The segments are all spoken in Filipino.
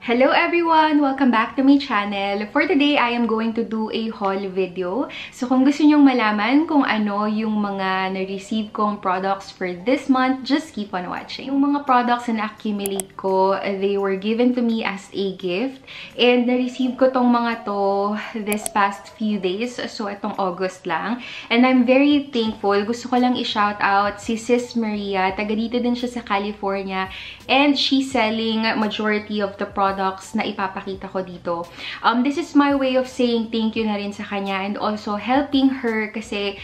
Hello everyone! Welcome back to my channel. For today, I am going to do a haul video. So kung gusto nyong malaman kung ano yung mga na-receive kong products for this month, just keep on watching. Yung mga products na na-accumulate ko, they were given to me as a gift. And na-receive ko tong mga to this past few days. So itong August lang. And I'm very thankful. Gusto ko lang i-shout out si Sis Maria. Taga dito din siya sa California. And she's selling majority of the products na ipapakita ko dito. This is my way of saying thank you na rin sa kanya and also helping her kasi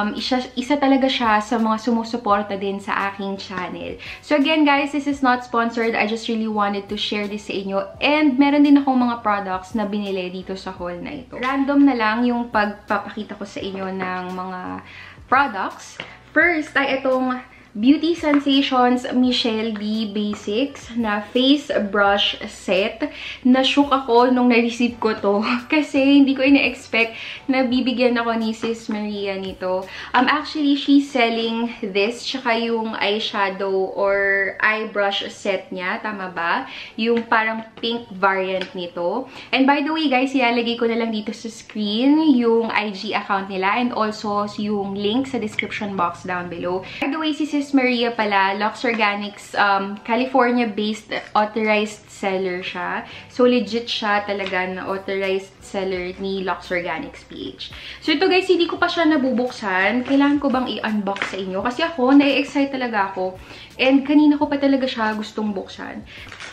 isa talaga siya sa mga sumusuporta din sa aking channel. So again guys, this is not sponsored. I just really wanted to share this sa inyo and meron din akong mga products na binili dito sa haul na ito. Random na lang yung pagpapakita ko sa inyo ng mga products. First ay itong Beauty Sensations Michelle B Basics na face brush set. Na-shook ako nung na-receive ko to kasi hindi ko ina-expect na bibigyan ako ni Sis Maria nito. Actually, she's selling this tsaka yung eyeshadow or eye brush set niya. Tama ba? Yung parang pink variant nito. And by the way guys, ilalagay ko na lang dito sa screen yung IG account nila and also yung link sa description box down below. By the way, si Sis Maria pala, Lux Organics, California-based authorized seller siya. So, legit siya talaga na authorized seller ni Lux Organics PH. So, ito guys, hindi ko pa siya nabubuksan. Kailangan ko bang i-unbox sa inyo? Kasi ako, na-excite talaga ako. And kanina ko pa talaga siya gustong buksan.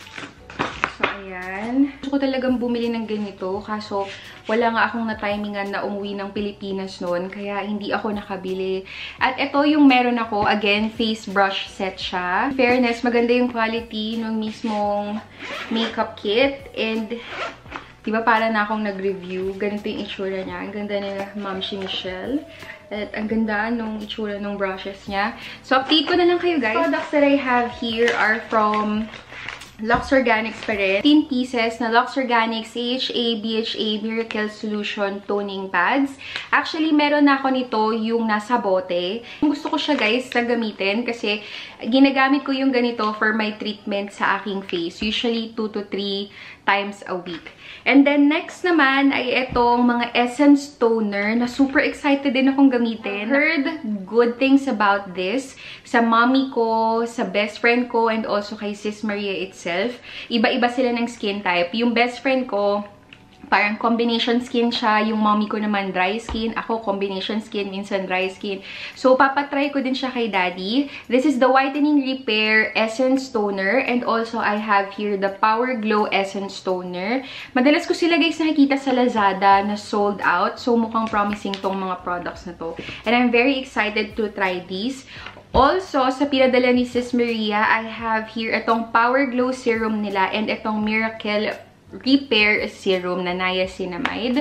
So, ayan. Gusto ko talagang bumili ng ganito. Kaso, wala nga akong na-timingan na umuwi ng Pilipinas noon. Kaya, hindi ako nakabili. At ito yung meron ako. Again, face brush set siya. In fairness, maganda yung quality ng mismong makeup kit. And, diba para na akong nag-review. Ganito yung itsura niya. Ang ganda nila, Ma'am si Michelle. At ang ganda nung itsura ng brushes niya. So, update ko na lang kayo guys. Products that I have here are from Lux Organics pa rin. 10 pieces na Lux Organics AHA BHA Miracle Solution Toning Pads. Actually, meron na ako nito yung nasa bote. Gusto ko siya guys na gamitin kasi ginagamit ko yung ganito for my treatment sa aking face. Usually 2 to 3 times a week. And then next naman ay itong mga Essence Toner na super excited din akong gamitin. Heard good things about this sa mommy ko, sa best friend ko, and also kay Sis Maria itself. Iba-iba sila ng skin type. Yung best friend ko, parang combination skin siya. Yung mommy ko naman dry skin. Ako combination skin, minsan dry skin. So, papatry ko din siya kay daddy. This is the Whitening Repair Essence Toner. And also, I have here the Power Glow Essence Toner. Madalas ko sila guys nakikita sa Lazada na sold out. So, mukhang promising tong mga products na to. And I'm very excited to try these. Also, sa pinadala ni Sis Maria, I have here itong Power Glow Serum nila and itong Miracle Repair Serum na niacinamide.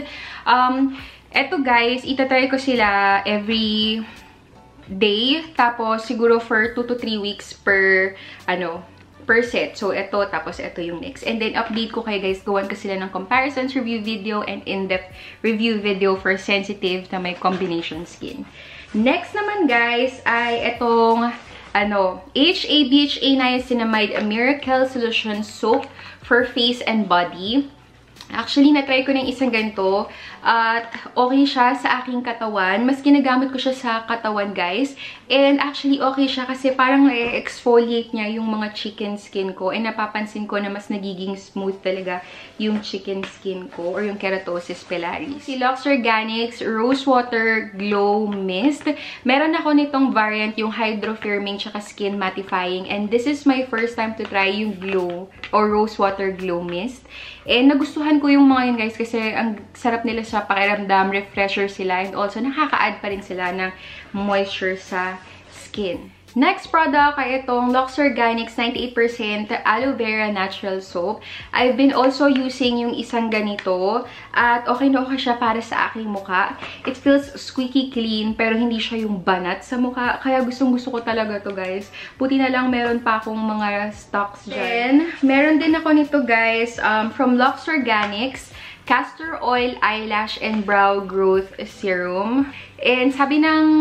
Eto guys, itatry ko sila every day. Tapos, siguro for 2 to 3 weeks per set. So, ito, tapos ito yung next. And then, update ko kayo guys. Gawan ko sila ng comparisons review video and in-depth review video for sensitive na may combination skin. Next naman guys, ay itong AHA BHA Niacinamide Miracle Solution Soap for face and body. Actually, na-try ko ng isang ganito at okay siya sa aking katawan. Mas ginagamit ko siya sa katawan, guys. And actually, okay siya kasi parang na-exfoliate niya yung mga chicken skin ko. And napapansin ko na mas nagiging smooth talaga yung chicken skin ko or yung keratosis pilaris. Si Lux Organics Rose Water Glow Mist. Meron ako nitong variant, yung hydro-firming tsaka skin mattifying. And this is my first time to try yung glow or Rose Water Glow Mist. And nagustuhan ko yung mga yun guys kasi ang sarap nila sa pakiramdam, refresher sila, and also nakaka-add pa rin sila ng moisture sa skin. Next product ay itong Lux Organics 98% Aloe Vera Natural Soap. I've been also using yung isang ganito at okay na okay siya para sa aking mukha. It feels squeaky clean pero hindi siya yung banat sa mukha. Kaya gustong-gusto ko talaga to guys. Buti na lang meron pa akong mga stocks dyan. Then, meron din ako nito guys from Lux Organics. Castor Oil Eyelash and Brow Growth Serum. And sabi ng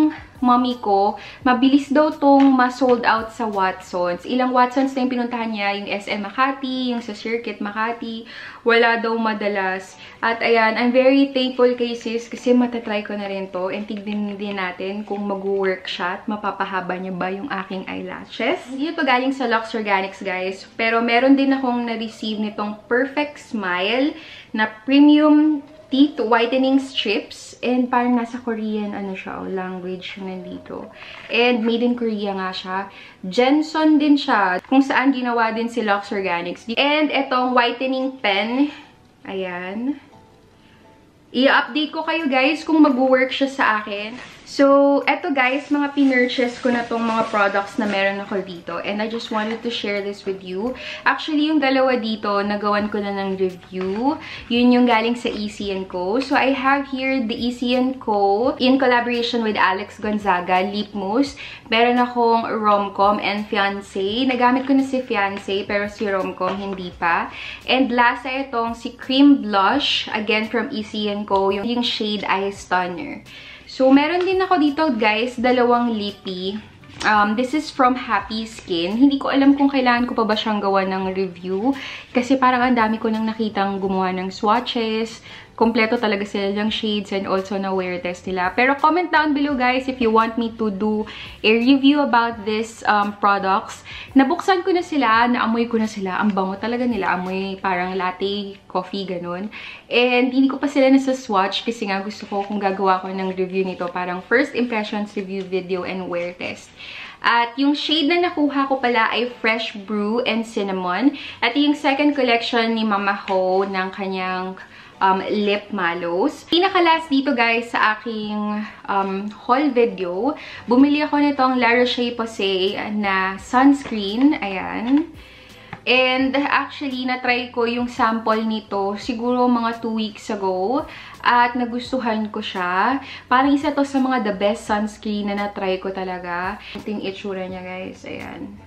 mommy ko, mabilis daw tong ma-sold out sa Watsons. Ilang Watsons na yung pinuntahan niya, yung SM Makati, yung sa Circuit Makati. Wala daw madalas. At ayan, I'm very thankful kay sis kasi matatry ko na rin to. And tignan din natin kung mag-work siya at mapapahaba niya ba yung aking eyelashes. Hindi ito galing sa Lux Organics, guys. Pero meron din akong na-receive nitong Perfect Smile na premium teeth whitening strips. And parang nasa Korean, siya, language nandito. And made in Korea nga siya. Jenson din siya, kung saan ginawa din si Lux Organics. And itong whitening pen, ayan. I-update ko kayo guys kung mag-work siya sa akin. So, eto guys, mga pinurchase ko na tong mga products na meron ako dito. And I just wanted to share this with you. Actually, yung dalawa dito, nagawan ko na ng review. Yun yung galing sa EC & Co. So, I have here the EC & Co. in collaboration with Alex Gonzaga, Lip Mousse. Meron akong Romcom and Fiancé. Nagamit ko na si Fiancé, pero si Romcom hindi pa. And last ay itong si Cream Blush, again from EC & Co. Yung shade Eye Stunner. So, meron din ako dito, guys, dalawang lippy. This is from Happy Skin. Hindi ko alam kung kailangan ko pa ba siyang gawa ng review. Kasi parang ang dami ko nang nakitang gumawa ng swatches. Kompleto talaga sila ng shades and also na wear test nila. Pero comment down below guys if you want me to do a review about this products. Nabuksan ko na sila, naamoy ko na sila. Ang bango talaga nila. Amoy parang latte, coffee, ganun. And hindi ko pa sila nasa swatch kasi nga gusto ko kung gagawa ko ng review nito. Parang first impressions review video and wear test. At yung shade na nakuha ko pala ay Fresh Brew and Cinnamon. At yung second collection ni Mama Ho ng kanyang lip mallows. Pinaka-last dito guys sa aking haul video, bumili ako nitong La Roche-Posay na sunscreen. Ayan. And actually, na-try ko yung sample nito siguro mga 2 weeks ago. At nagustuhan ko siya. Parang isa to sa mga the best sunscreen na na-try ko talaga. Ito yung itsura niya guys. Ayan.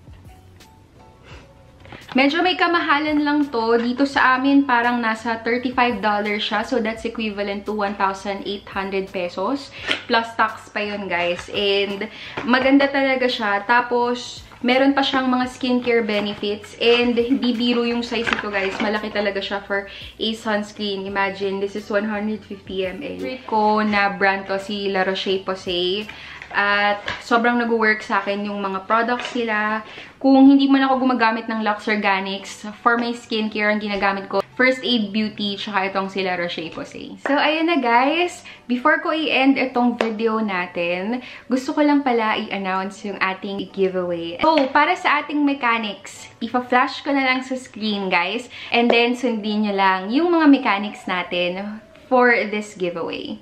Medyo may kamahalan lang to. Dito sa amin, parang nasa $35 siya. So, that's equivalent to 1,800 pesos. Plus tax pa yun, guys. And, maganda talaga siya. Tapos, meron pa siyang mga skincare benefits. And, hindi biro yung size ito, guys. Malaki talaga siya for a sunscreen. Imagine, this is 150 ml. Favorite ko na brand to, si La Roche-Posay. At sobrang nag-work sa akin yung mga products nila. Kung hindi man ako gumagamit ng Lux Organics, for my skincare, ang ginagamit ko, First Aid Beauty, tsaka itong si La Roche-Posay. So, ayun na guys. Before ko i-end itong video natin, gusto ko lang pala i-announce yung ating giveaway. So, para sa ating mechanics, ipa-flash ko na lang sa screen guys. And then, sundin nyo lang yung mga mechanics natin for this giveaway.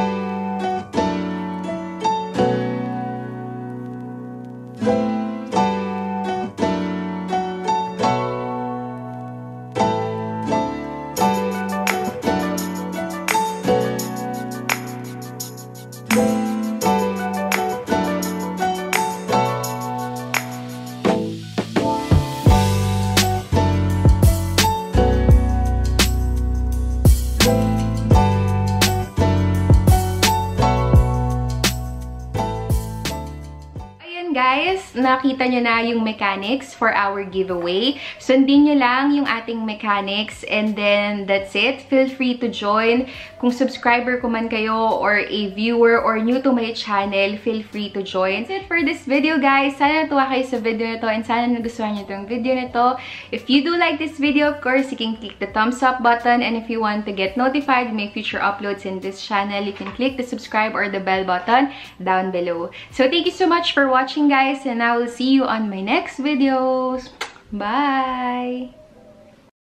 Guys, nakita nyo na yung mechanics for our giveaway. Sundin nyo lang yung ating mechanics and then that's it. Feel free to join. Kung subscriber ko man kayo or a viewer or new to my channel, feel free to join. That's it for this video guys. Sana natuwa kayo sa video na to and sana nagustuhan nyo itong video na to. If you do like this video, of course, you can click the thumbs up button and if you want to get notified with my future uploads in this channel, you can click the subscribe or the bell button down below. So thank you so much for watching guys, and I will see you on my next videos. Bye!